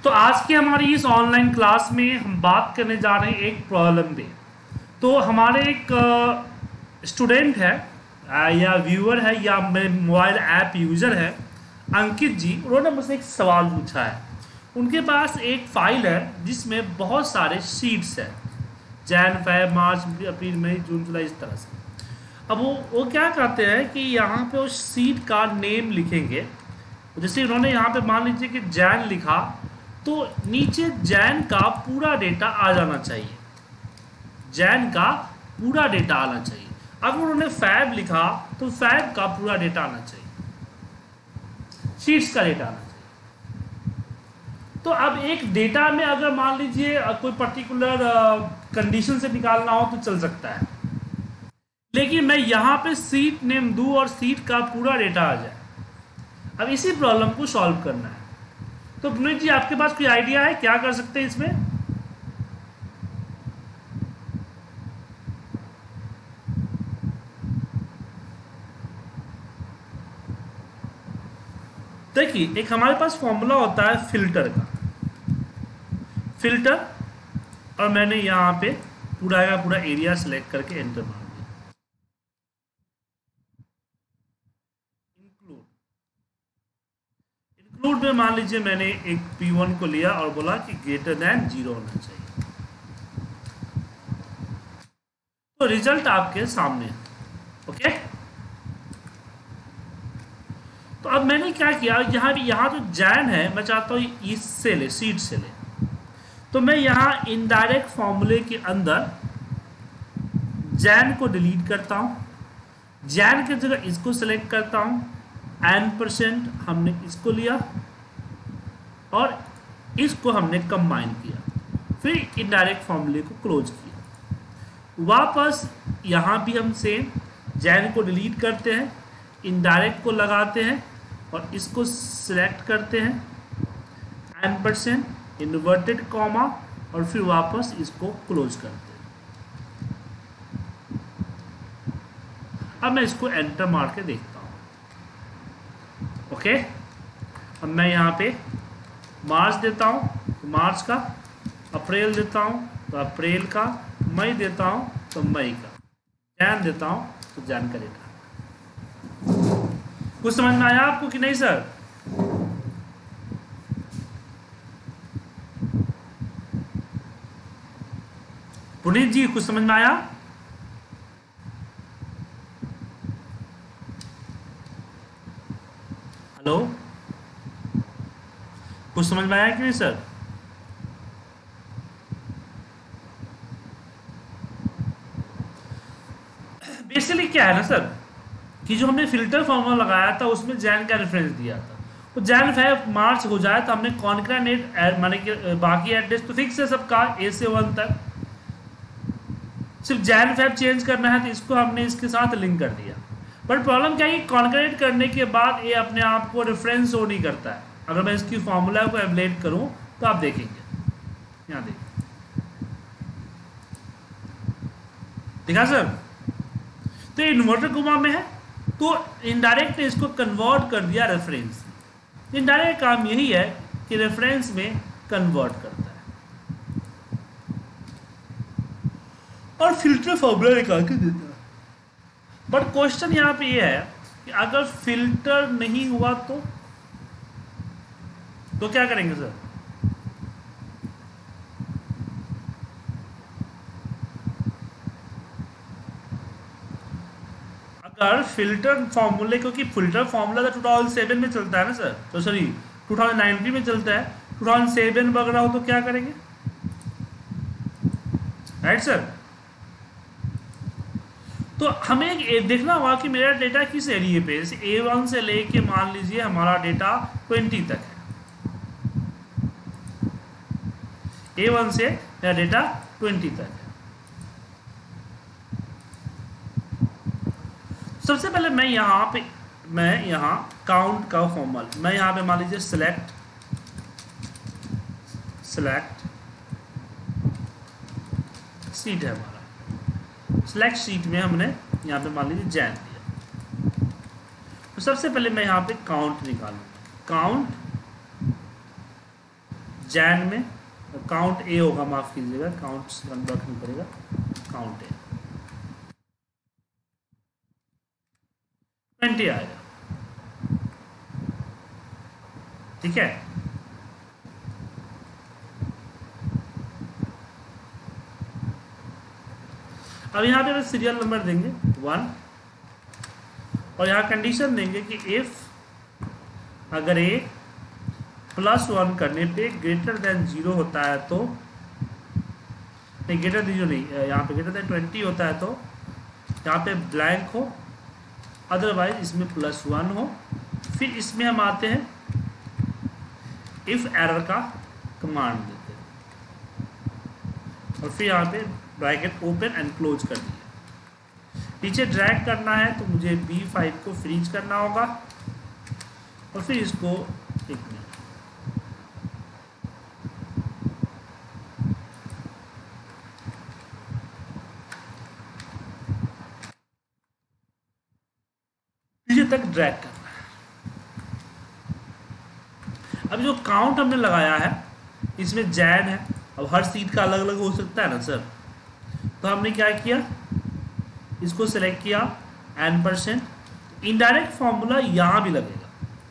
तो आज की हमारी इस ऑनलाइन क्लास में हम बात करने जा रहे हैं एक प्रॉब्लम पे। तो हमारे एक स्टूडेंट है या व्यूअर है या मोबाइल ऐप यूज़र है अंकित जी, उन्होंने मुझसे एक सवाल पूछा है। उनके पास एक फाइल है जिसमें बहुत सारे शीट्स हैं, जैन फैब मार्च अप्रैल मई जून जुलाई, इस तरह से। अब वो क्या करते हैं कि यहाँ पे उस सीट का नेम लिखेंगे। जैसे उन्होंने यहाँ पे मान लीजिए कि जैन लिखा, तो नीचे जैन का पूरा डेटा आ जाना चाहिए, जैन का पूरा डेटा आना चाहिए। अगर उन्होंने फैब लिखा तो फैब का पूरा डेटा आना चाहिए, शीट्स का डेटा आना चाहिए। तो अब एक डेटा में अगर मान लीजिए कोई पर्टिकुलर कंडीशन से निकालना हो तो चल सकता है, लेकिन मैं यहाँ पे सीट नेम दूँ और सीट का पूरा डेटा आ जाए। अब इसी प्रॉब्लम को सॉल्व करना है। तो पुनीत जी, आपके पास कोई आइडिया है क्या कर सकते हैं इसमें? देखिए, एक हमारे पास फॉर्मूला होता है फिल्टर का, फिल्टर, और मैंने यहाँ पे पूरा का पूरा एरिया सेलेक्ट करके एंटर मार दिया। इंक्लूड, इंक्लूड में मान लीजिए मैंने एक P1 को लिया और बोला कि ग्रेटर देन 0 होना चाहिए। तो रिजल्ट आपके सामने है। ओके, तो अब मैंने क्या किया, यहाँ जो जैन है मैं चाहता हूँ इससे ले, सीट से ले। तो मैं यहाँ इनडायरेक्ट फॉर्मूले के अंदर जैन को डिलीट करता हूँ, जैन की जगह इसको सेलेक्ट करता हूँ, n% हमने इसको लिया और इसको हमने कंबाइन किया, फिर इनडायरेक्ट फॉर्मूले को क्लोज किया। वापस यहाँ भी हम सेम जैन को डिलीट करते हैं, इनडायरेक्ट को लगाते हैं और इसको सिलेक्ट करते हैं, n% इन्वर्टेड कॉमा, और फिर वापस इसको क्लोज करते हैं। अब मैं इसको एंटर मार के देखता हूँ। ओके, अब मैं यहाँ पे मार्च देता हूँ तो मार्च का, अप्रैल देता हूँ तो अप्रैल का, मई देता हूँ तो मई का, जैन देता हूँ तो जैन का डेटा। कुछ समझ में आया आपको कि नहीं सर? पुनीत जी, कुछ समझ में आया? हेलो, कुछ समझ में आया कि नहीं सर? बेसिकली क्या है ना सर, कि जो हमने फिल्टर फॉर्मूला लगाया था उसमें जैन का रेफरेंस दिया था, तो जैन फैब मार्च हो जाए तो हमने कॉन्करेंट माने कि बाकी एड्रेस तो फिक्स है सबका A से 1 तक, सिर्फ जैन फैब चेंज करना है तो इसको हमने इसके साथ लिंक कर दिया। बट प्रॉब्लम क्या है कि कॉन्करेंट करने के बाद ये अपने आप को रेफरेंस शो नहीं करता है। अगर मैं इसकी फॉर्मूला को एवलेट करूं तो आप देखेंगे, यहाँ देखिए, देखा सर? तो इन्वर्टर कोमा में है तो इनडायरेक्ट ने इसको कन्वर्ट कर दिया रेफरेंस। इनडायरेक्ट काम यही है कि रेफरेंस में कन्वर्ट करता है और फिल्टर फॉर्मूला निकाल के देता है। बट क्वेश्चन यहाँ पे ये है कि अगर फिल्टर नहीं हुआ तो क्या करेंगे सर? अगर फिल्टर फॉर्मूले, क्योंकि फिल्टर फॉर्मूला तो 2007 में चलता है ना सर, तो सॉरी 2019 में चलता है, 2007 वगैरह हो तो क्या करेंगे, राइट सर? तो हमें एक देखना होगा कि मेरा डेटा किस एरिया पे, जैसे A1 से लेके मान लीजिए हमारा डेटा 20 तक है, A1 से मेरा डेटा 20 तक है। सबसे पहले मैं यहाँ काउंट का फॉर्मूला, मैं यहाँ पे मान लीजिए सेलेक्ट सीट है हमारा, सेलेक्ट सीट में हमने यहाँ पे मान लीजिए जैन दिया। तो सबसे पहले मैं यहाँ पे काउंट निकालूंगा, काउंट जैन में काउंट ए होगा, माफ कीजिएगा, काउंट रखना पड़ेगा, काउंट ए 20 आएगा। ठीक है, अब यहाँ पे सीरियल नंबर देंगे 1 और यहाँ कंडीशन देंगे कि इफ अगर ए +1 करने पे ग्रेटर देन 0 होता है तो, नहीं ग्रेटर देन 0 नहीं, यहाँ पे ग्रेटर देन 20 होता है तो यहाँ पे ब्लैंक हो, अदरवाइज इसमें +1 हो। फिर इसमें हम आते हैं इफ एरर का कमांड देते हैं और फिर यहाँ पे ब्रैकेट ओपन एंड क्लोज कर दिया। नीचे ड्रैग करना है तो मुझे B5 को फ्रीज करना होगा और फिर इसको एक मिनट, नीचे तक ड्रैग करना है। अब जो काउंट हमने लगाया है इसमें जैन है, अब हर सीट का अलग अलग हो सकता है ना सर, तो हमने क्या किया, इसको सेलेक्ट किया n%, इनडायरेक्ट फॉर्मूला यहां भी लगेगा,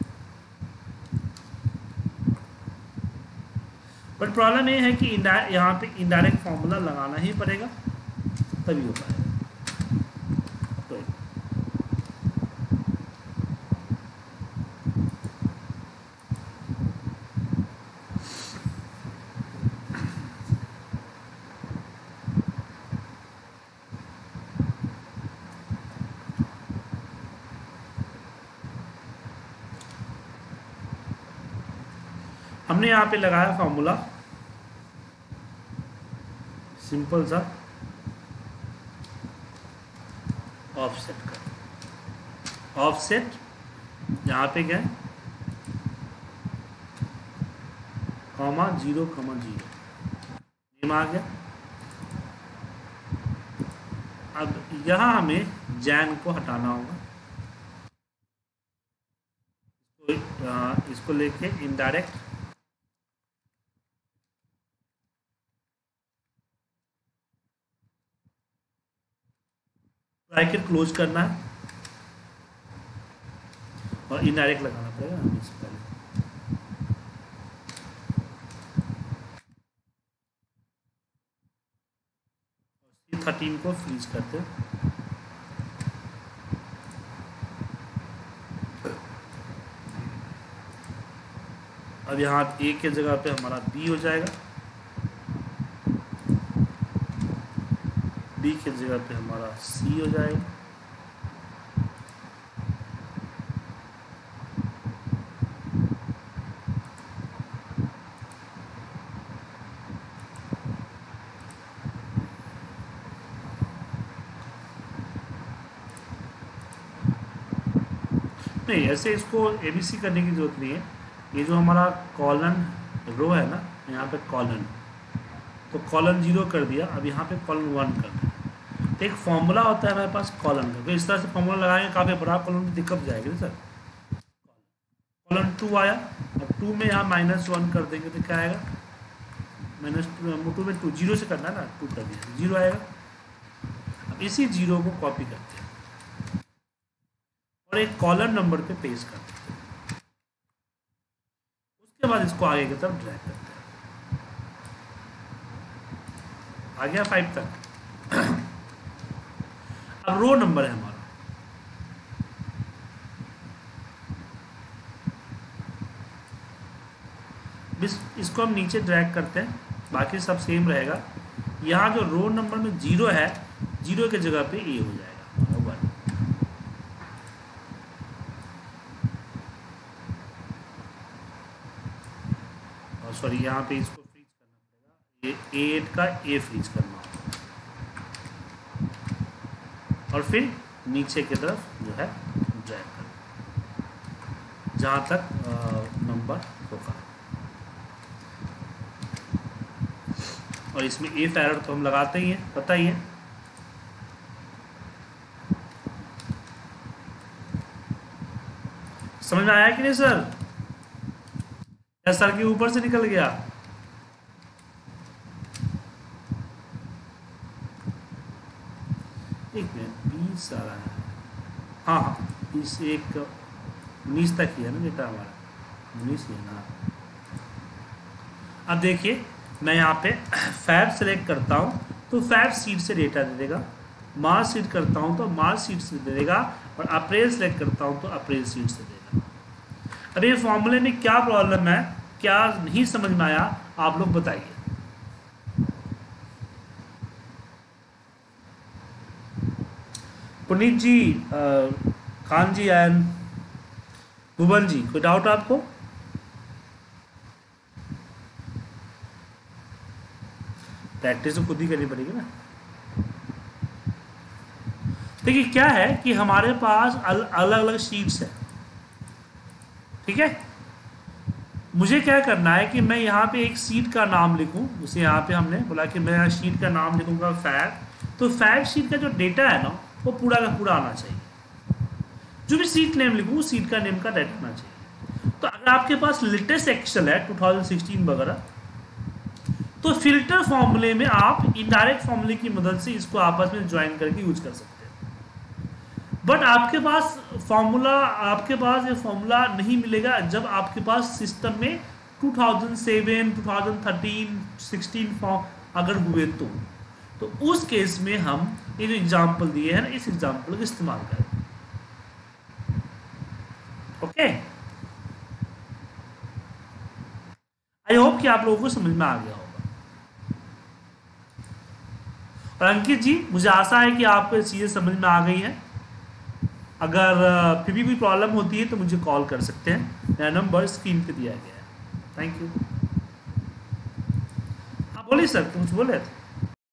बट प्रॉब्लम ये है कि यहाँ पे इनडायरेक्ट फॉर्मूला लगाना ही पड़ेगा तभी हो पाएगा। तो हमने यहाँ पे लगाया फॉर्मूला सिंपल सा ऑफसेट का, ऑफसेट यहाँ पे गए (0,0) नेम आ गया। अब यहाँ हमें जैन को हटाना होगा, इसको लेके इनडायरेक्ट ब्रैकेट क्लोज करना है और इनडायरेक्ट लगाना पड़ेगा हमें इससे पहले। और C13 को फ्रीज करते हैं। अब यहाँ A के जगह पे हमारा B हो जाएगा, B के जगह पे हमारा C हो जाएगा, नहीं ऐसे इसको ABC करने की जरूरत नहीं है। ये जो हमारा कॉलन रो है ना, यहाँ पे कॉलन, तो कॉलन 0 कर दिया, अब यहाँ पे कॉलन 1 कर दिया। तो एक फॉर्मूला होता है हमारे पास कॉलन का, तो इस तरह से फॉर्मूला लगाएंगे काफ़ी बड़ा कॉलन में दिक्कत जाएगी सर। कॉलन 2 आया, अब 2 में यहाँ -1 कर देंगे तो क्या आएगा, -2 में 2 0 से करना है ना, 2 कर दिया 0 आएगा। अब इसी 0 को कॉपी करते हैं और एक कॉलन नंबर पे पेस्ट करते हैं, उसके बाद इसको आगे की तरफ ड्रैग करते हैं। आ गया 5 तक। अब रो नंबर है हमारा, इसको हम नीचे ड्रैग करते हैं, बाकी सब सेम रहेगा। यहाँ जो रो नंबर में 0 है, 0 के जगह पे ए हो जाएगा 1। और सॉरी यहाँ पे इसको फ्रीज करना पड़ेगा, ये 8 का ए फ्रीज करना होगा और फिर नीचे की तरफ जो है ड्रैग करना जहाँ तक नंबर होगा। और इसमें इफ एरर तो हम लगाते ही हैं, पता ही है। समझ में आया कि नहीं सर? या सर के ऊपर से निकल गया? सारा है। हाँ हाँ, इस एक 19 तक ही है ना डेटा हमारा, 19 ही है ना। अब देखिए मैं यहाँ पे फैब सेलेक्ट करता हूँ तो फैब सीट से डेटा दे देगा, मार्च सीट करता हूँ तो मार्च सीट से दे देगा, और अप्रैल सेलेक्ट करता हूँ तो अप्रैल सीट से देगा। अब ये फॉर्मूले में क्या प्रॉब्लम है, क्या नहीं समझ में आया, आप लोग बताइए। पुनीत जी, खान जी एंड भुवन जी, कोई डाउट आपको? प्रैक्टिस तो खुद ही करनी पड़ेगी ना। देखिए क्या है कि हमारे पास अलग अलग शीट्स है, ठीक है। मुझे क्या करना है कि मैं यहाँ पे एक शीट का नाम लिखूं, उसे यहाँ पे हमने बोला कि मैं यहाँ शीट का नाम लिखूंगा फैब। तो फैब शीट का जो डेटा है ना वो पूरा का पूरा आना चाहिए। जो भी सीट नेम लिखूँ उस सीट का नेम का डेटा आना चाहिए। तो अगर आपके पास लेटेस्ट एक्सेल है 2016 वगैरह, तो फिल्टर फॉर्मूले में आप इनडायरेक्ट फॉर्मूले की मदद से इसको आपस में ज्वाइन करके यूज कर सकते हैं। बट आपके पास फॉर्मूला, आपके पास ये फॉर्मूला नहीं मिलेगा जब आपके पास सिस्टम में 2007, 2013, 16 फॉर्म अगर हुए तो उस केस में हम ये जो एग्जाम्पल दिए हैं ना, इस एग्जाम्पल का इस्तेमाल करें। ओके, आई होप कि आप लोगों को समझ में आ गया होगा। और अंकित जी, मुझे आशा है कि आपको ये चीजें समझ में आ गई हैं। अगर फिर भी कोई प्रॉब्लम होती है तो मुझे कॉल कर सकते हैं, मेरा नंबर स्क्रीन पे दिया गया है। Thank you. हाँ बोलिए सर, कुछ बोले थे?